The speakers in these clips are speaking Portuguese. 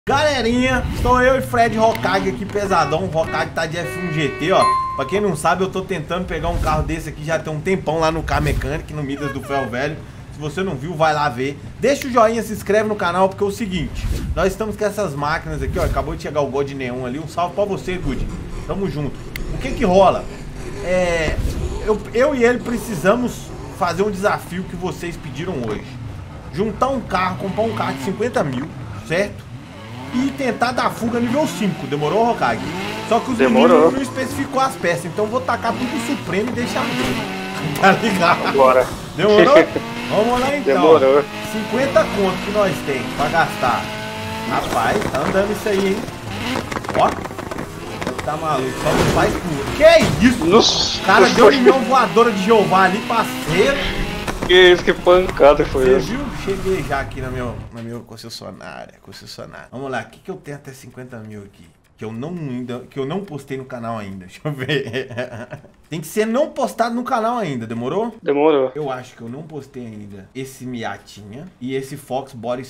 Galerinha, estou eu e Fred Hokage aqui pesadão. O Hokage tá de F1 GT, ó. Pra quem não sabe, eu tô tentando pegar um carro desse aqui já tem um tempão lá no Car Mechanic, no Midas do Ferro Velho. Se você não viu, vai lá ver. Deixa o joinha, se inscreve no canal, porque é o seguinte: nós estamos com essas máquinas aqui, ó. Acabou de chegar o God Neon ali. Um salve pra você, Good. Tamo junto. O que que rola? Eu e ele precisamos fazer um desafio que vocês pediram hoje. Juntar um carro, comprar um carro de 50 mil, certo? E tentar dar fuga nível 5. Demorou, Hokage? Só que os meninos não especificou as peças. Então eu vou tacar tudo Supremo e deixar tudo. Tá ligado? Bora. Demorou? Vamos lá então. Demorou. 50 conto que nós temos pra gastar. Rapaz, tá andando isso aí, hein? Ó. Tá maluco, só não faz tudo. Que isso? Nossa, cara deu uma voadora de Jeová ali, parceiro. Que isso, que pancada foi essa? Você viu? Cheguei já aqui na minha concessionária. Vamos lá, o que eu tenho até 50 mil aqui? Que eu não postei no canal ainda. Deixa eu ver. Tem que ser não postado no canal ainda, demorou? Demorou. Eu acho que eu não postei ainda esse Miatinha e esse Fox Body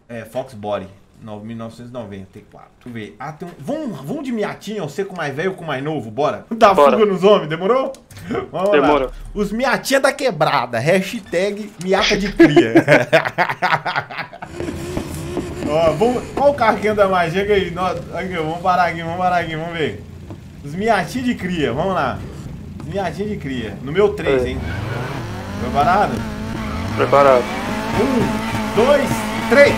1994. Deixa eu ver. Ah, tem um... Vamos de Miatinha, você com mais velho ou com mais novo? Bora. Dá fuga nos homens, demorou? Vamos Demorou. lá. Os Miatinha da quebrada. Hashtag Miata de cria. Ó, qual o carro que anda mais? Chega aí. Aqui, vamos parar aqui, vamos ver. Os Miatinha de cria, vamos lá. Os Miatinha de cria. No meu 3, hein? Preparado? Preparado. 1, 2, 3.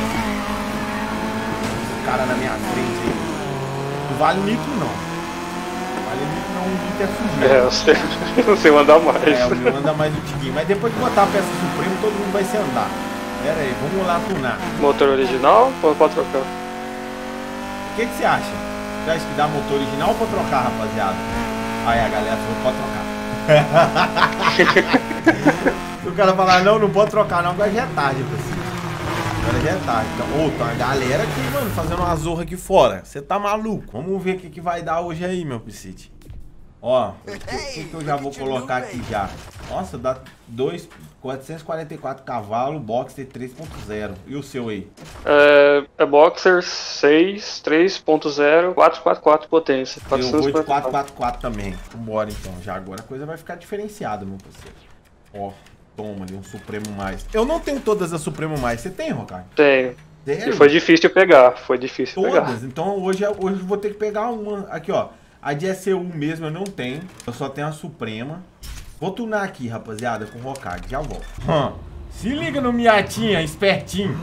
Cara na minha frente aí. Não vale nitro não. Vale nitro não, o nitro é sujeira. Eu sei mandar mais. O meu anda mais do Tiguinho. Mas depois de botar a peça Supremo, todo mundo vai se andar. Pera aí, vamos lá tunar. Motor original ou pode trocar? O que você acha? Você acha que dá motor original ou pode trocar, rapaziada? Aí a galera falou, pode trocar. Se o cara falar, não pode trocar não, agora já é tarde, pessoal. Agora já é tarde. Então, tá a galera aqui, mano, fazendo uma zorra aqui fora. Você tá maluco? Vamos ver o que vai dar hoje aí, meu Psite. Ó, o que eu já vou colocar aqui já? Nossa, dá 444 cavalos, Boxer 3.0. E o seu aí? É Boxer 6, 3.0, 444 potência. Eu vou de 444 também. Vambora então, já agora a coisa vai ficar diferenciada, meu parceiro. Ó, toma ali um Supremo mais. Eu não tenho todas as Supremo mais. Você tem, Hokage? Tenho. Sério? E foi difícil pegar, Todas? Então hoje eu vou ter que pegar uma. Aqui, ó. A de ECU mesmo eu não tenho. Eu só tenho a Suprema. Vou tunar aqui, rapaziada, com o Hokage. Já volto. Se liga no Miatinha, espertinho.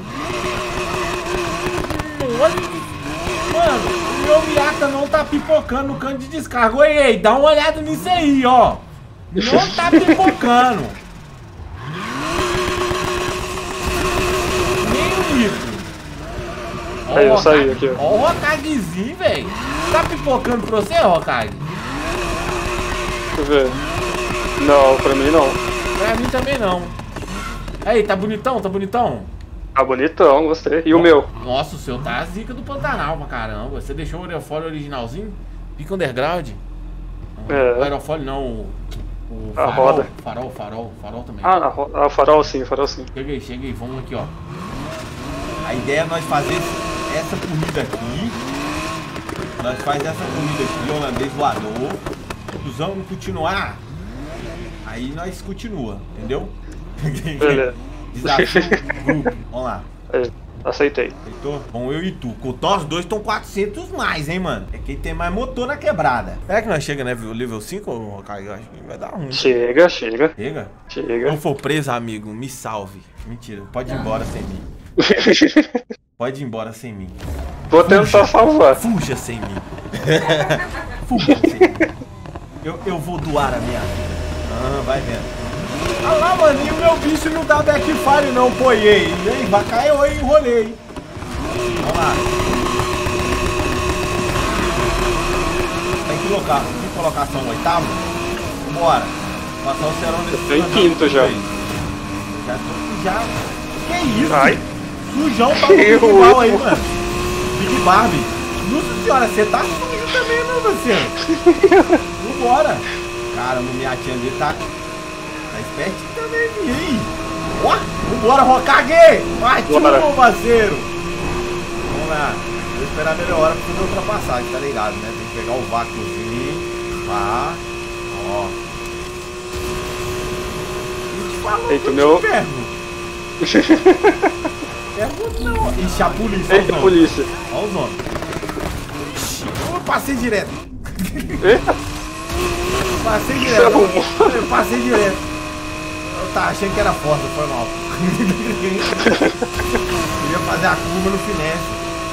Mano, o meu Miata não tá pipocando no canto de descarga. Ei, dá uma olhada nisso aí, ó. Não tá pipocando. Nem o litro. Aí eu saí aqui, ó. Ó o Hokagezinho, velho. Tá pipocando pra você, Hokage? Deixa eu ver. Não, pra mim não. Pra mim também não. Aí, tá bonitão? Tá bonitão? Tá bonitão, gostei. E o meu? Nossa, o seu tá a zica do Pantanal pra caramba. Você deixou o aerofólio originalzinho? Pica underground? É. O aerofólio não, o A farol, roda. Farol também. Ah, farol sim. Chega aí, vamos aqui, ó. A ideia é nós fazer essa corrida aqui. Nós faz essa corrida aqui, holandês voador. Vamos continuar. Aí nós continua, entendeu? Beleza. Desafio grupo. Vamos lá. Aceitei. Aceitou? Bom, eu e tu. Nós dois estão 400 mais, hein, mano? É quem tem mais motor na quebrada. Será que nós chega, né? Nível 5, Hokage? Acho que vai dar ruim. Chega. Chega? Se eu for preso, amigo, me salve. Mentira, pode ir embora sem mim. Pode ir embora sem mim. Vou tentar salvar. Fuja sem mim. Fuja sem mim. Eu vou doar a minha vida. Vai vendo. Ah lá, mano, e o meu bicho não dá backfire não, poiei. Vai cair, eu enrolei. Vamos lá. Tem que colocação 8º? Bora. Passar o cerão nesse. Eu tô em quinto já. Já. Que isso? Ai. Sujão tá no Big Ball aí, mano. Big Barbie. Nossa senhora, você tá sujo também, meu parceiro. Vambora. Cara, no Miatinha ali tá espertinho também, hein? Ó, vambora, Hokage! Partiu, meu parceiro! Vamos lá. vou esperar a melhor hora pra fazer a ultrapassagem, tá ligado, né? Tem que pegar o vácuozinho, pá, ó. E te falo, Eita, eu meu... te pergunto não. Ixi, a polícia, Eita, polícia. Olha os homens. Ixi, eu passei direto. Eita. Passei direto. Eu passei direto. Eu tava achando que era força, foi mal. Queria fazer a curva no finesse.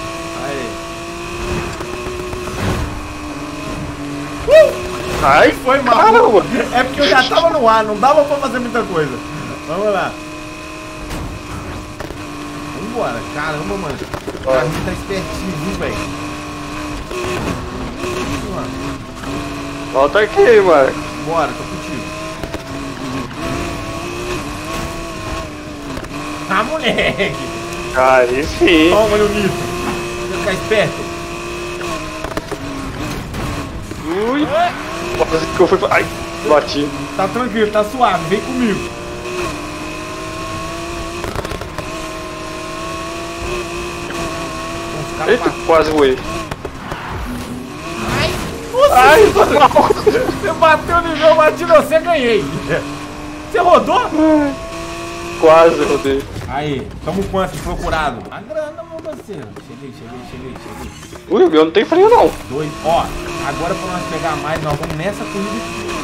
Aí. Ai, Foi mal. Caramba. É porque eu já tava no ar, não dava pra fazer muita coisa. Vamos lá. Vambora. Caramba, mano. O carrinho tá espertinho, viu, velho? Volta aqui, mano. Bora, tô contigo. Ah, moleque! Aí sim. Toma, Leonito. Você ficar esperto. Ui. Quase que eu fui... Ai, bati. Tá tranquilo, tá suave, vem comigo. Eita, quase voei. Ai, você bateu no meu, eu bati no você, ganhei. Você rodou? Quase rodei. Aí, tamo quanto de procurado? A grana, meu parceiro. Cheguei. Ui, o meu não tem freio não. 2. Ó, agora pra nós pegar mais, nós vamos nessa corrida aqui.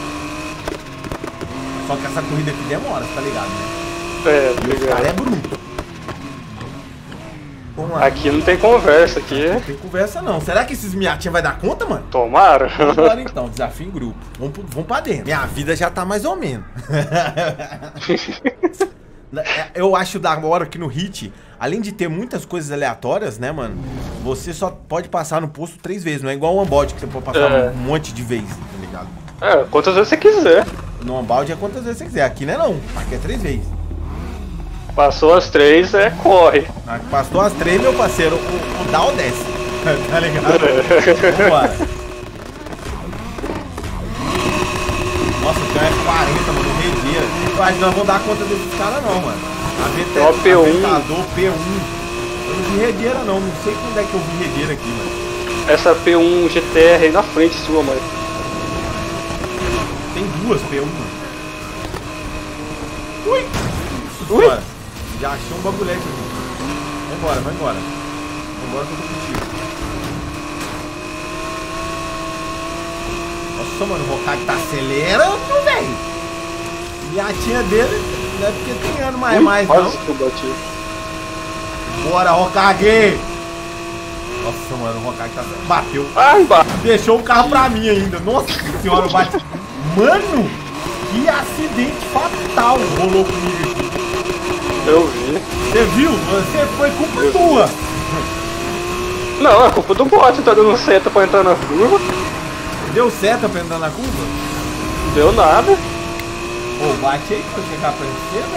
Só que essa corrida aqui demora, tá ligado, né? É, O cara é bruto. Vamos lá. aqui não tem conversa, aqui. Não tem conversa não. Será que esses miatinhos vai dar conta, mano? Tomara. Bora então, desafio em grupo. Vamos pra dentro. Minha vida já tá mais ou menos. Eu acho da hora que no Hit, além de ter muitas coisas aleatórias, né, mano? Você só pode passar no posto 3 vezes. Não é igual o Unbound que você pode passar um monte de vezes, tá ligado? É, quantas vezes você quiser. No Unbound é quantas vezes você quiser. Aqui não é não. Aqui é 3 vezes. Passou as 3, corre. Passou as 3, meu parceiro, o Dow desce. Tá ligado? Vambora. Nossa, tem um F40, mano, um Redia. Eu acho que nós vamos dar conta desses caras não, mano. Tem uma P1. Aventador P1. Eu não vi Redeira não sei quando é que eu vi Redeira aqui, mano. Essa P1 GTR aí na frente sua, mano. Tem 2 P1, mano. Ui! Ui! Já achei um bagulhete aqui. Vai embora. Vambora que eu tô contigo. Nossa, mano, o Hokage tá acelerando, velho. E a tia dele, não é porque tem ano mais não. Que eu bati. Bora, Hokage! Nossa, mano, o Hokage tá... Bateu. Ai, Deixou o carro pra mim ainda. Nossa senhora, eu bati. Mano, que acidente fatal rolou comigo aqui. Eu vi. Você viu? Você foi culpa tua. Não, é culpa do bot, tá dando seta pra entrar na curva. Deu seta pra entrar na curva? Não deu nada. Ô, bate aí pra eu chegar pra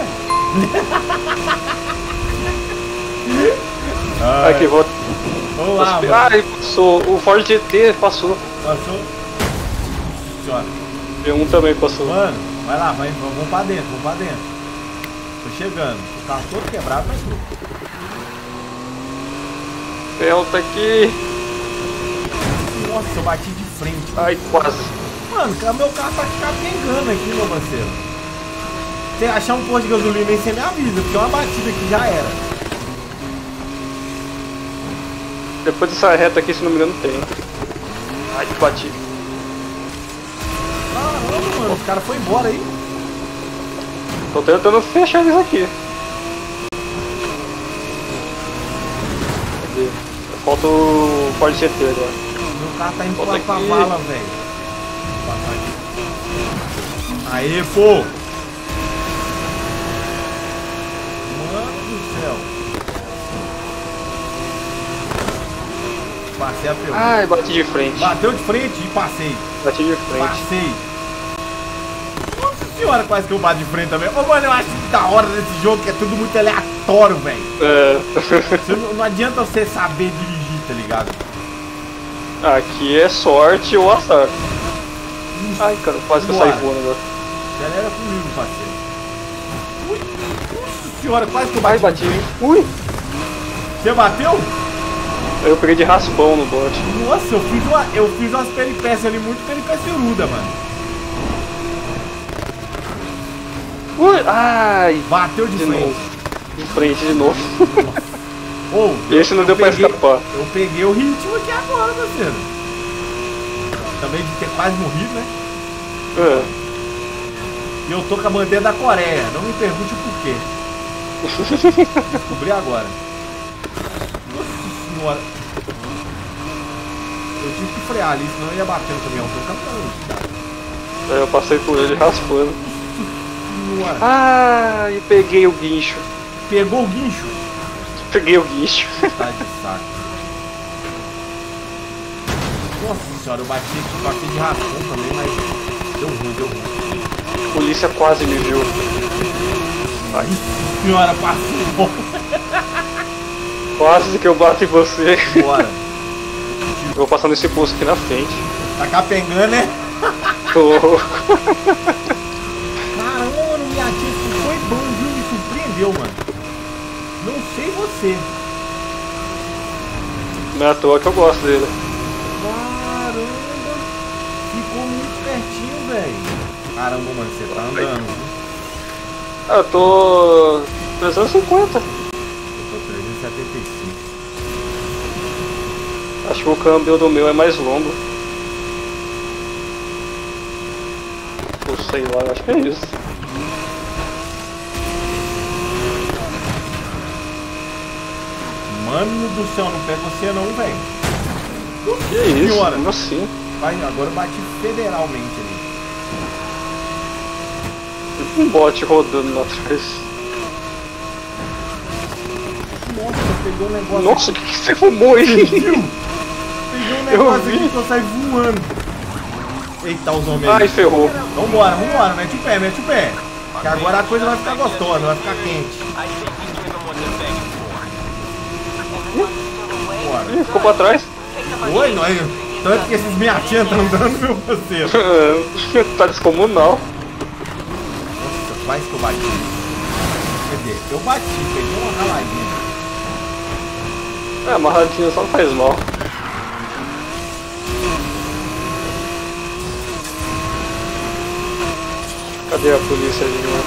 você, velho. Aqui, vou... Vamos lá, mano. Ah, ele passou. O Ford GT passou. Passou? Senhora. V1 também passou. Mano, vai lá, vamos pra dentro, Tô chegando. O carro todo quebrado, mas tudo. V1 tá aqui. Nossa, eu bati de frente. Ai, quase. Mano, meu carro tá capengando aqui, meu parceiro. Se achar um posto de gasolina aí, você me avisa, porque uma batida aqui já era. Depois dessa reta aqui, se não me engano, tem. Ai, bati. Caramba, mano, os caras foram embora aí. Tô tentando fechar eles aqui. Cadê? Falta o Ford GT agora. Meu carro tá indo Volta pra aqui. vala, velho. Aê, pô! Mano do céu. Passei a pergunta. Ai, bati de frente. Bateu de frente e passei. Bati de frente. Passei. Nossa senhora, quase que eu bato de frente também. Ô, mano, eu acho da hora desse jogo que é tudo muito aleatório, velho. É. Não adianta você saber dirigir, tá ligado? Aqui é sorte ou azar. Ai, cara, quase que eu saí voando agora. Acelera comigo, parceiro. Ui, nossa senhora, quase que eu Ai, bati. bati. Ui! Você bateu? Eu peguei de raspão no bote. Nossa, eu fiz umas peripécias ali, muito peripéciuda, mano. Ui, ai! Bateu de frente. Novo. De frente de novo. Oh, esse não deu pra escapar. Eu peguei o ritmo aqui agora, parceiro. Também de ter quase morrido, né? É. E eu tô com a bandeira da Coreia. Não me pergunte o porquê. Descobri agora. Nossa senhora. Eu tive que frear ali, senão eu ia bater no caminhão. Tô captando. Eu passei por ele raspando. Senhora. Ah, e peguei o guincho. Pegou o guincho? Peguei o guincho. Tá de saco. Nossa senhora, eu bati de raspão também, mas deu ruim. A polícia quase me viu. Ai, senhora, passou. Quase que eu bato em você. Bora. Eu vou passar nesse posto aqui na frente. Tá capengando, né? Tô. Caramba, mano, minha tia foi bom, viu? Me surpreendeu, mano. Não sei você. Não é à toa que eu gosto dele. Caramba, ficou muito pertinho, velho. Caramba, mano, você tá andando, viu? Ah, eu tô 350. Eu tô 375. Acho que o câmbio do meu é mais longo. Ou sei lá, acho que é isso. Mano do céu, não pega você não, velho. Que isso? Como assim? Vai, agora eu bati federalmente ali. Um bote rodando lá atrás. Nossa, pegou um negócio. Nossa, o que você fumou aí? Viu? Peguei um negócio aqui que eu saí voando. Eita, os homens. Ai, ferrou. Vambora, mete o pé. Que agora a coisa vai ficar gostosa, vai ficar quente. Bora. Ih, ficou pra trás. Oi, nós. Tanto que esses minhatinhos estão andando, meu parceiro. Tá descomunal. Nossa, quase que eu bati. Quer dizer, eu bati, peguei uma raladinha. É, amarradinho só não faz mal. Cadê a polícia ali, mano?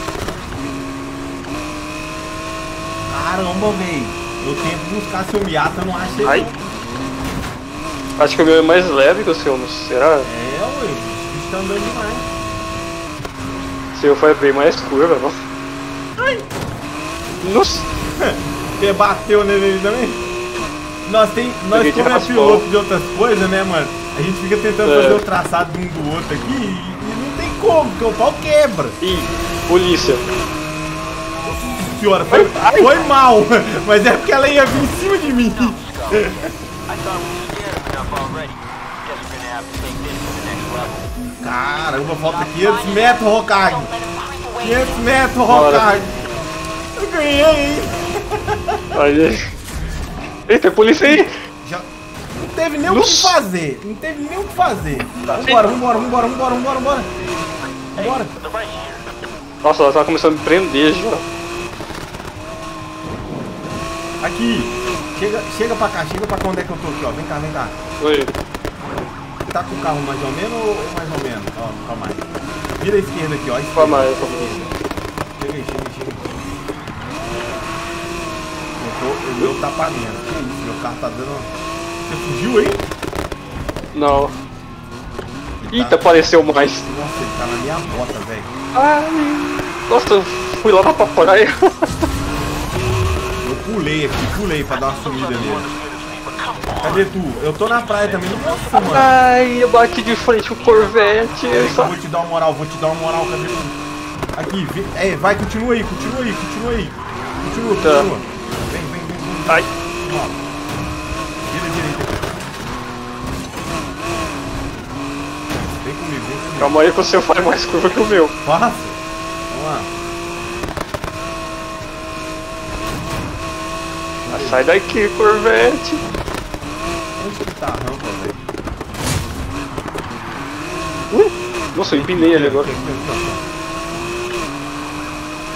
Caramba, velho. Eu tento buscar seu Miata, eu não achei. Ai. Acho que o meu é mais leve que o seu, não será? É, ué, o bicho tá andando demais. O seu foi bem mais curva, não? Ai! Nossa! Você bateu nele também? Nós como é piloto de outras coisas, né, mano? A gente fica tentando fazer o traçado de um do outro aqui e não tem como, porque o pau quebra. Ih, polícia. Senhora, foi mal, mas é porque ela ia vir em cima de mim. Caramba, falta 500 metros, Hokage. 500 metros, Hokage. Eu ganhei, hein? Aí. Ei, tem polícia aí! Já não teve nem o que fazer. Não teve nem o que fazer. Vambora. Nossa, ela tá começando a me prender já. Aqui. Chega pra cá, onde é que eu tô aqui, ó. Vem cá. Oi. Tá com o carro mais ou menos ou mais ou menos? Ó, calma aí. Vira a esquerda aqui, ó. Calma aí, Chega aí. O meu tá pra dentro. Que isso, meu carro tá dando. Você fugiu aí? Não. Eita, apareceu mais. Nossa, ele tá na minha bota, velho. Ai. Nossa, eu fui lá pra praia. Eu pulei pra dar uma sumida nele. Cadê tu? Eu tô na praia também, não posso, mano. Ai, eu bati de frente com o Corvette. Eu vou te dar uma moral, cadê tu? Aqui, vai, continua aí. Continua. Tá. Vem. Ai. Ó. Vira direita aqui. Vem comigo. Calma aí que o seu faz mais curva que o meu. Passa. Vamos lá. Sai daqui, Corvette. Onde que tá a rampa, velho? Nossa, eu empinei ele agora.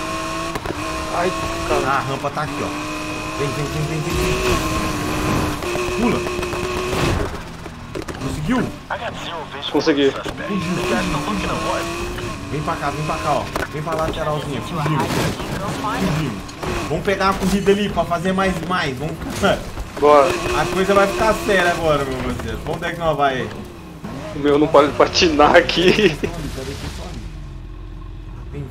Ai, cara. A rampa tá aqui, ó. Vem. Pula. Conseguiu? Consegui. Vem pra cá, ó. Vem pra lateralzinha. Fugimos. Vamos pegar uma corrida ali pra fazer mais. Vamos. Bora. A coisa vai ficar séria agora, meu parceiro. Vamos ver que nós vai aí. O meu não pode patinar aqui. Vem.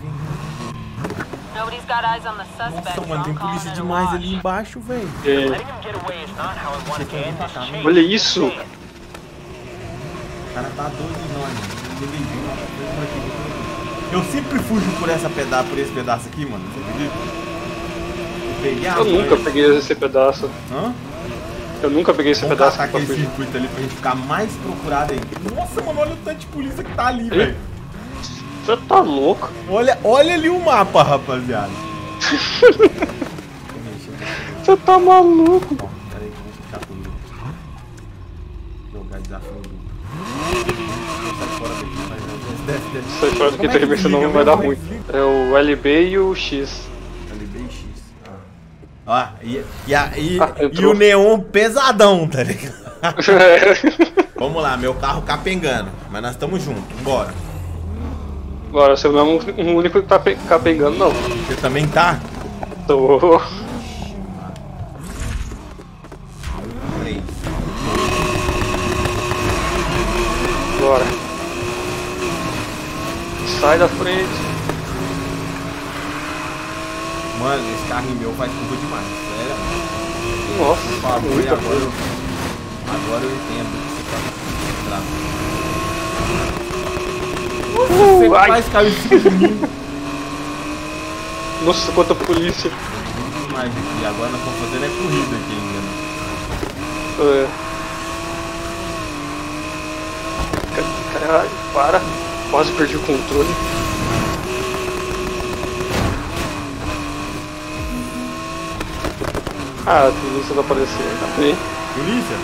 Nossa, mano, tem polícia demais ali embaixo, velho. Olha isso. O cara tá doido em nós, mano. Eu sempre fujo por esse pedaço aqui, mano. Você acredita? Eu nunca peguei esse pedaço. Hã? Eu nunca peguei esse pedaço. Vamos aquele circuito ali pra gente ficar mais procurado aí. Nossa, mano, olha o tanto de polícia que tá ali, velho. Você tá louco? Olha ali o mapa, rapaziada. Você tá maluco? Bom, peraí que eu vou ficar comigo. Jogar desafio no grupo. Sai fora daqui, desce. Sai fora daqui também, senão vai dar ruim. É o LB e o X. LB e X. Ó, e o neon pesadão, tá ligado? Vamos lá, meu carro capengando. Mas nós estamos juntos, bora. Agora, você não é o único que tá capengando, não. Você também tá? Tô. 3. Bora. Sai da frente. Mano, esse carrinho meu faz curva demais, sério. Nossa, Por favor, muita agora coisa. eu entendo que você tá. Você faz cair em cima de mim. Nossa, quanta polícia. Mas aqui, agora nós estamos fazendo corrida aqui ainda. Caralho, para. Quase perdi o controle. Ah, a polícia tá aparecendo também. Polícia?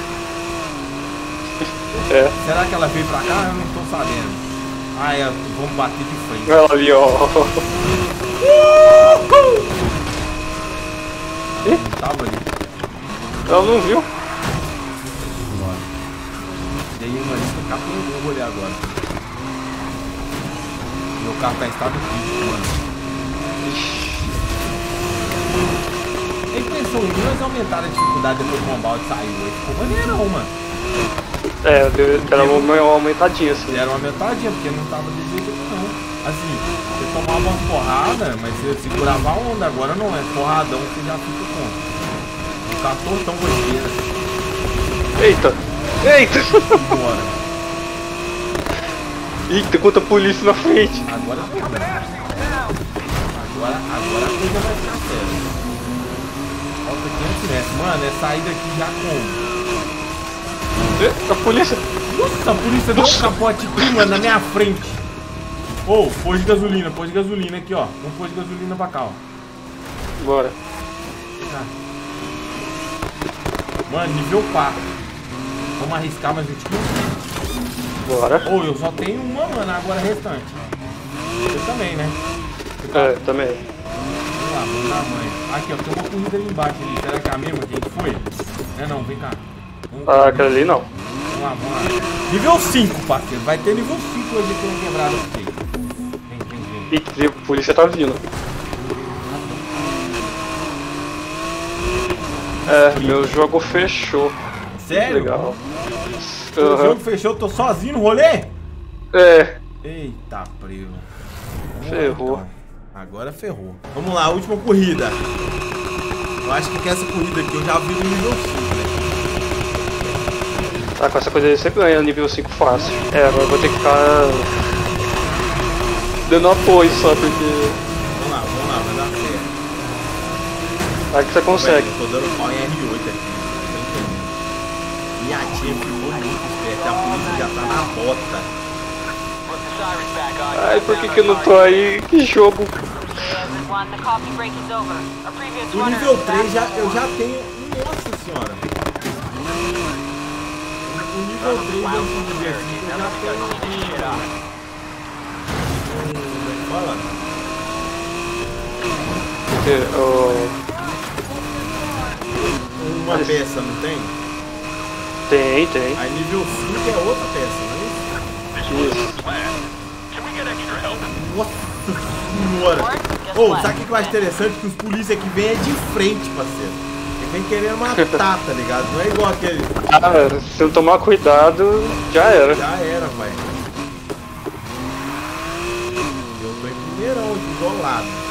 É. Será que ela veio pra cá? Eu não tô sabendo. Ah, vamos bater de frente. Ela ali, ó. Ih, tava ali. Ela não viu. Bora. E aí, mano, esse carro eu vou olhar agora. Meu carro tá em estado crítico, mano. Ele pensou em nós aumentar a dificuldade depois que o balde saiu. Ele ficou maneirão, mano. É, deram uma aumentadinha assim. Deram uma aumentadinha, porque não tava desse jeito não. Assim, você tomava uma porrada, mas você segurava a onda. Agora não é porradão, você já fica com. O carro tão gosteiro. Eita! Eita! Bora. Eita, quanta polícia na frente. Agora a coisa vai ficar séria. Falta 500 metros. Mano, é sair daqui já como? A polícia! Nossa, a polícia deu um capote aqui, mano, na minha frente. Ô, pôs de gasolina aqui, ó. Vamos pôr de gasolina pra cá, ó. Bora. Mano, nível 4. Vamos arriscar mais 20 kg? Bora. Ô, eu só tenho uma, mano, agora restante. Eu também, né? É, também. Vamos lá, vamos dar mãe. Aqui, ó, tem uma corrida ali embaixo ali. Será que é a mesma que a gente foi? Não, vem cá. Ah, aquela ali não. Vamos lá. Nível 5, parceiro. Vai ter nível 5 hoje aqui no quebrado aqui. Vem. Ih, a polícia tá vindo. É, meu jogo fechou. Sério? Legal. O jogo fechou, eu tô sozinho no rolê? É. Eita, prego. Ferrou. Então. Agora ferrou. Vamos lá, última corrida. Eu acho que com essa corrida aqui eu já vi no nível 5, né? Tá, com essa coisa aí você ganha nível 5 fácil. É, agora eu vou ter que ficar dando apoio só, porque... Vamos lá, vai dar certo. Aí que você consegue. Eu tô dando pau em R8 aqui. E a tia ficou muito esperta, a polícia já tá na bota. Ai, por que eu não tô aí? Que jogo. No nível 3 eu já tenho... Nossa senhora. No nível 3 eu já tenho... Fala. Porque, Uma peça, não tem? Tem. Aí nível 5 é outra peça, não é isso? Isso. Nossa senhora! Ô, sabe o que eu acho interessante? Que os polícia que vem é de frente, parceiro. Ele vem querendo matar, tá ligado? Não é igual aquele. Ah, se não tomar cuidado, já era. Já era, vai. Eu tô em primeirão aqui, isolado.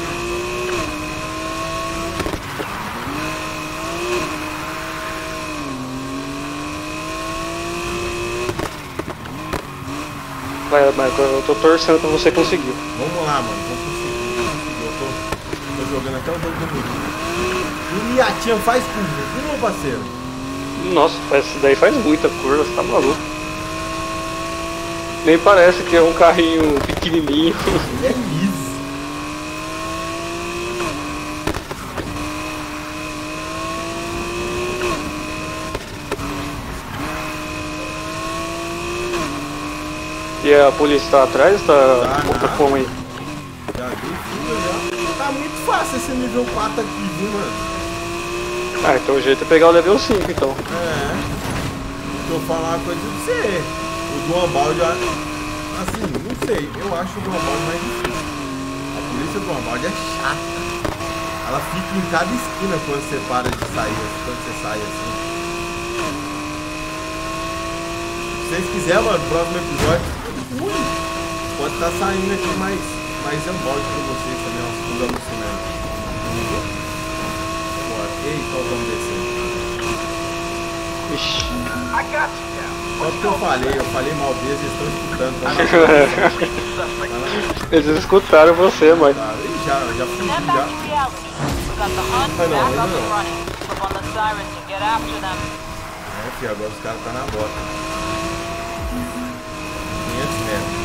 Vai, Michael, eu tô torcendo pra você conseguir. Vamos lá, mano. Vamos conseguir. Eu tô jogando até o jogo do mundo. O Miatinha faz curva, meu parceiro? Nossa, isso daí faz muita curva, você tá maluco. Nem parece que é um carrinho pequenininho. Ele é liso. E a polícia tá atrás? Tá como aí? Já vi tudo, já. Tá muito fácil esse nível 4 aqui, viu, mano? Ah, então o jeito é pegar o level 5, então. É. Deixa eu falar uma coisa pra você. O do Unbound, assim, não sei. Eu acho o do Unbound mais difícil. A polícia do Unbound é chata. Ela fica em cada esquina quando você para de sair, quando você sai assim. Se vocês quiserem, mano, próximo episódio. Pode estar saindo aqui mais Unbound pra vocês também, umas coisas alucinantes. Bora. Eita, vamos descer. Ixi. Só porque eu falei mal deles, eles estão escutando. Tá? Eles escutaram você, mãe. Tá, já fui, já. É, filho, agora os caras tá na bota. 500 metros.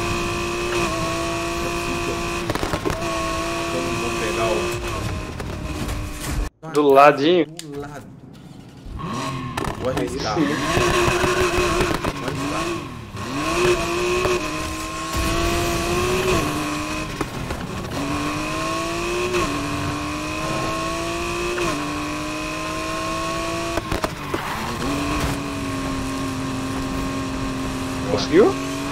Eu não vou pegar o... Do ladinho? Do lado. Vou arriscar. Vou arriscar. Conseguiu?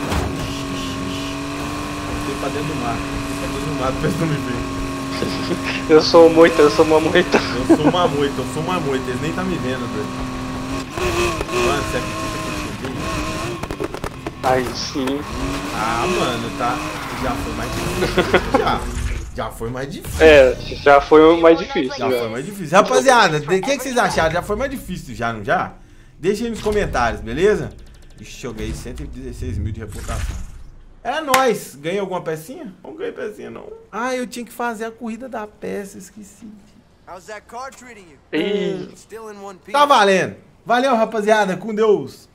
Fui pra dentro do mar. Fui pra dentro do mar, depois não me ver. Eu sou moita, eu sou uma moita. Eu sou uma moita, eles nem tá me vendo, doido. Mano, você acredita que eu cheguei? Aí sim. Ah, mano, tá. Já foi mais difícil. Já foi mais difícil. É, já foi mais difícil. Já foi mais difícil. Rapaziada, o que vocês acharam? Já foi mais difícil, já, não já? Deixa aí nos comentários, beleza? Ixi, eu ganhei 116 mil de reputação. É nóis. Ganhei alguma pecinha? Não ganhei pecinha, não. Ah, eu tinha que fazer a corrida da peça, esqueci. Ih. Tá valendo. Valeu, rapaziada. Com Deus.